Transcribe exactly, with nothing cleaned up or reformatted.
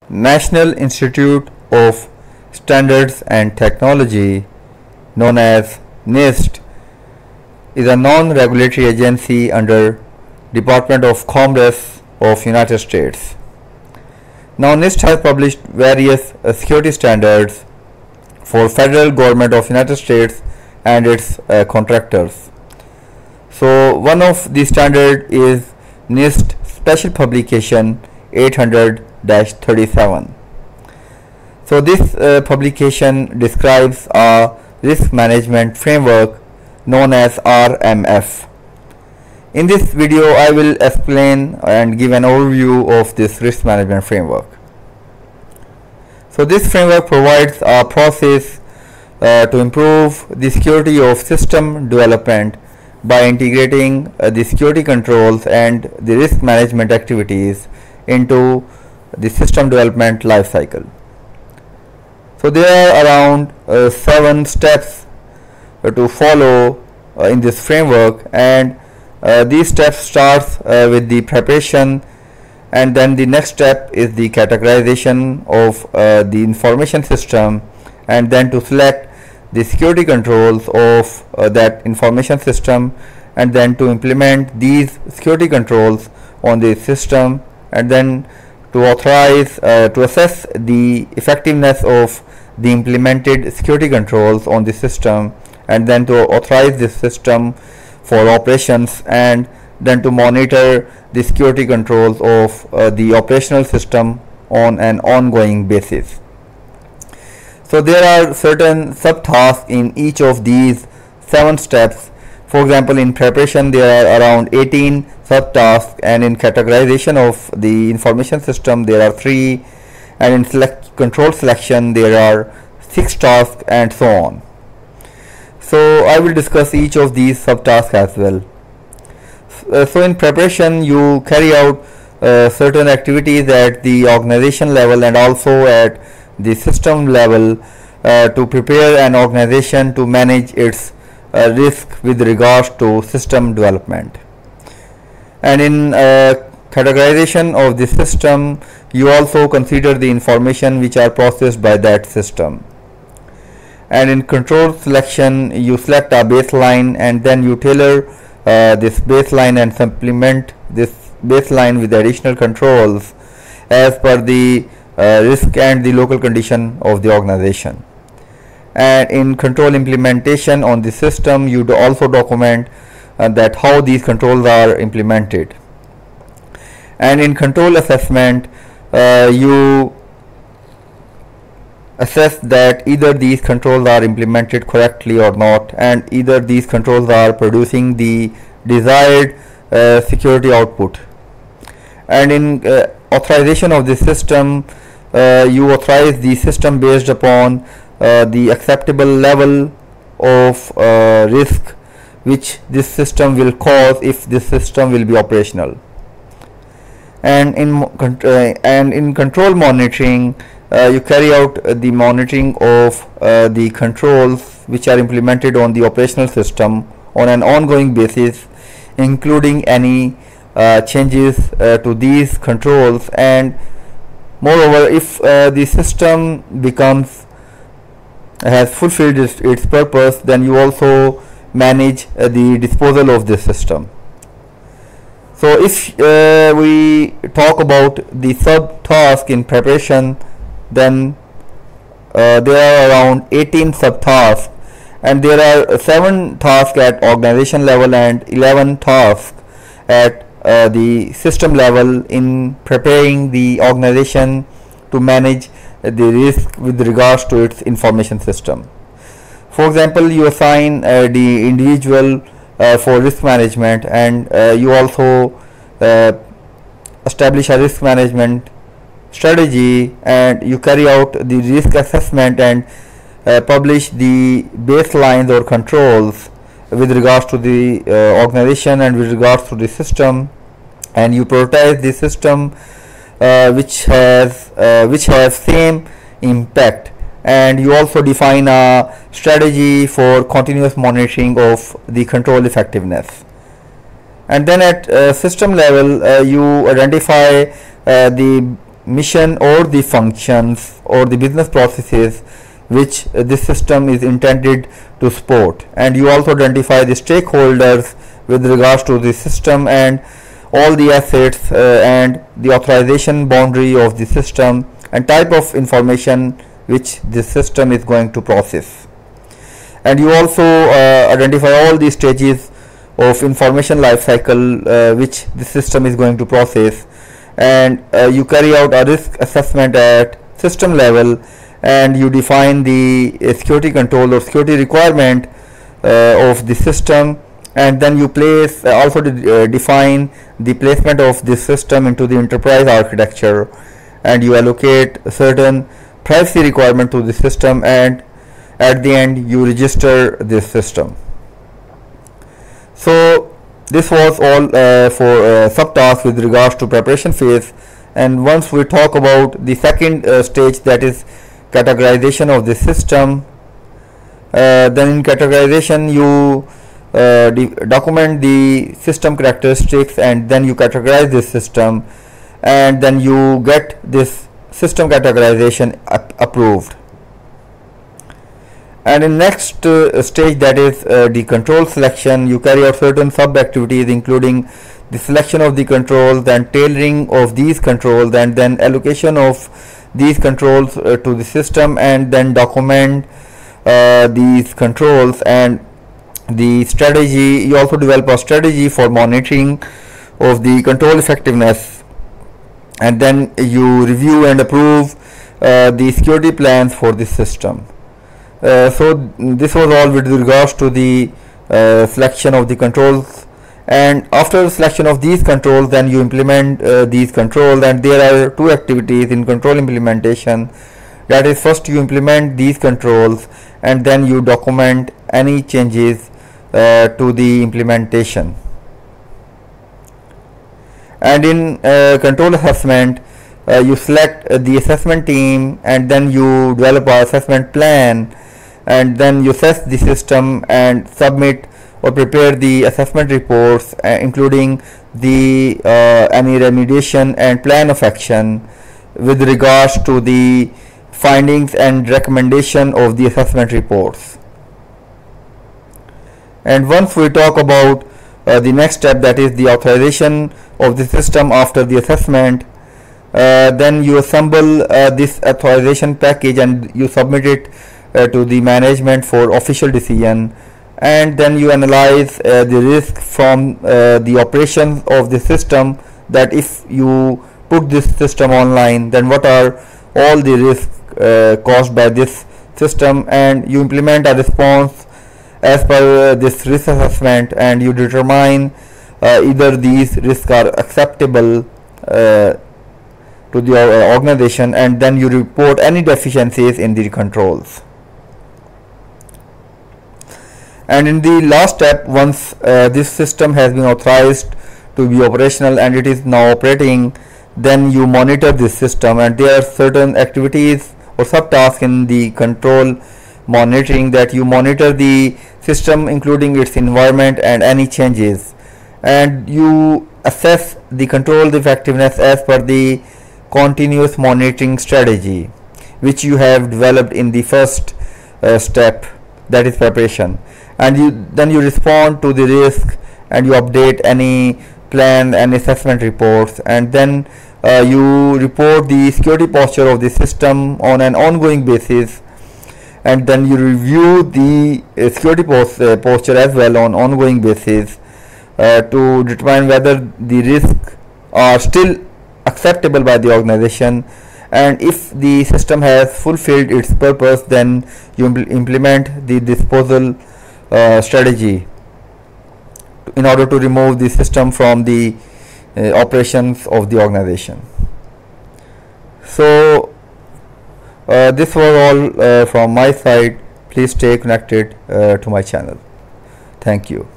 National Institute of Standards and Technology, known as NIST, is a non-regulatory agency under Department of Commerce of United States. Now, NIST has published various uh, security standards for federal government of United States and its uh, contractors. So, one of the standard is NIST Special Publication eight hundred dash thirty-seven. So, this uh, publication describes a risk management framework known as R M F. In this video, I will explain and give an overview of this risk management framework. So this framework provides a process uh, to improve the security of system development by integrating uh, the security controls and the risk management activities into the system development lifecycle. So there are around uh, seven steps uh, to follow uh, in this framework, and Uh, these steps starts uh, with the preparation, and then the next step is the categorization of uh, the information system, and then to select the security controls of uh, that information system, and then to implement these security controls on the system, and then to authorize uh, to assess the effectiveness of the implemented security controls on the system, and then to authorize this system for operations, and then to monitor the security controls of uh, the operational system on an ongoing basis. So there are certain subtasks in each of these seven steps. For example, in preparation there are around eighteen subtasks, and in categorization of the information system there are three, and in select control selection there are six tasks, and so on. So I will discuss each of these subtasks as well. Uh, so in preparation, you carry out uh, certain activities at the organization level and also at the system level uh, to prepare an organization to manage its uh, risk with regards to system development. And in uh, categorization of the system, you also consider the information which are processed by that system. And in control selection, you select a baseline, and then you tailor uh, this baseline and supplement this baseline with additional controls as per the uh, risk and the local condition of the organization. And in control implementation on the system, you do also document uh, that how these controls are implemented. And in control assessment, uh, you assess that either these controls are implemented correctly or not, and either these controls are producing the desired uh, security output. And in uh, authorization of the system, uh, you authorize the system based upon uh, the acceptable level of uh, risk which this system will cause if this system will be operational. And in uh, and in control monitoring, Uh, you carry out uh, the monitoring of uh, the controls which are implemented on the operational system on an ongoing basis, including any uh, changes uh, to these controls. And moreover, if uh, the system becomes has fulfilled its, its purpose, then you also manage uh, the disposal of this system. So if uh, we talk about the subtask in preparation, then uh, there are around eighteen subtasks, and there are seven tasks at organization level and eleven tasks at uh, the system level in preparing the organization to manage uh, the risk with regards to its information system. For example, you assign uh, the individual uh, for risk management, and uh, you also uh, establish a risk management strategy, and you carry out the risk assessment and uh, publish the baselines or controls with regards to the uh, organization and with regards to the system, and you prioritize the system uh, which has uh, which has same impact, and you also define a strategy for continuous monitoring of the control effectiveness. And then at uh, system level, uh, you identify uh, the mission or the functions or the business processes which uh, this system is intended to support. And you also identify the stakeholders with regards to the system and all the assets uh, and the authorization boundary of the system and type of information which this system is going to process. And you also uh, identify all the stages of information life cycle uh, which the system is going to process, and uh, you carry out a risk assessment at system level, and you define the uh, security control or security requirement uh, of the system, and then you place uh, also de uh, define the placement of this system into the enterprise architecture, and you allocate certain privacy requirement to the system, and at the end you register this system. So this was all uh, for uh, subtasks with regards to preparation phase. And once we talk about the second uh, stage, that is categorization of the system, uh, then in categorization you uh, document the system characteristics, and then you categorize this system, and then you get this system categorization approved. And in next uh, stage, that is uh, the control selection, you carry out certain sub activities including the selection of the controls, then tailoring of these controls, and then allocation of these controls uh, to the system, and then document uh, these controls and the strategy. You also develop a strategy for monitoring of the control effectiveness, and then you review and approve uh, the security plans for the system. Uh, so this was all with regards to the uh, selection of the controls, and after selection of these controls, then you implement uh, these controls. And there are two activities in control implementation, that is, first you implement these controls, and then you document any changes uh, to the implementation. And in uh, control assessment, uh, you select uh, the assessment team, and then you develop an assessment plan, and then you assess the system and submit or prepare the assessment reports, uh, including the uh, any remediation and plan of action with regards to the findings and recommendation of the assessment reports. And once we talk about uh, the next step, that is the authorization of the system after the assessment, uh, then you assemble uh, this authorization package and you submit it uh, to the management for official decision, and then you analyze uh, the risk from uh, the operations of the system, that if you put this system online, then what are all the risks uh, caused by this system, and you implement a response as per uh, this risk assessment, and you determine uh, either these risks are acceptable uh, to the uh, organization, and then you report any deficiencies in the controls. And in the last step, once uh, this system has been authorized to be operational and it is now operating, then you monitor this system, and there are certain activities or subtasks in the control monitoring, that you monitor the system including its environment and any changes, and you assess the control effectiveness as per the continuous monitoring strategy which you have developed in the first uh, step, that is preparation. And you then you respond to the risk, and you update any plan and assessment reports, and then uh, you report the security posture of the system on an ongoing basis, and then you review the uh, security post, uh, posture as well on ongoing basis uh, to determine whether the risks are still acceptable by the organization, and if the system has fulfilled its purpose, then you impl implement the disposal uh, strategy in order to remove the system from the uh, operations of the organization. So uh, this was all uh, from my side. Please stay connected uh, to my channel. Thank you.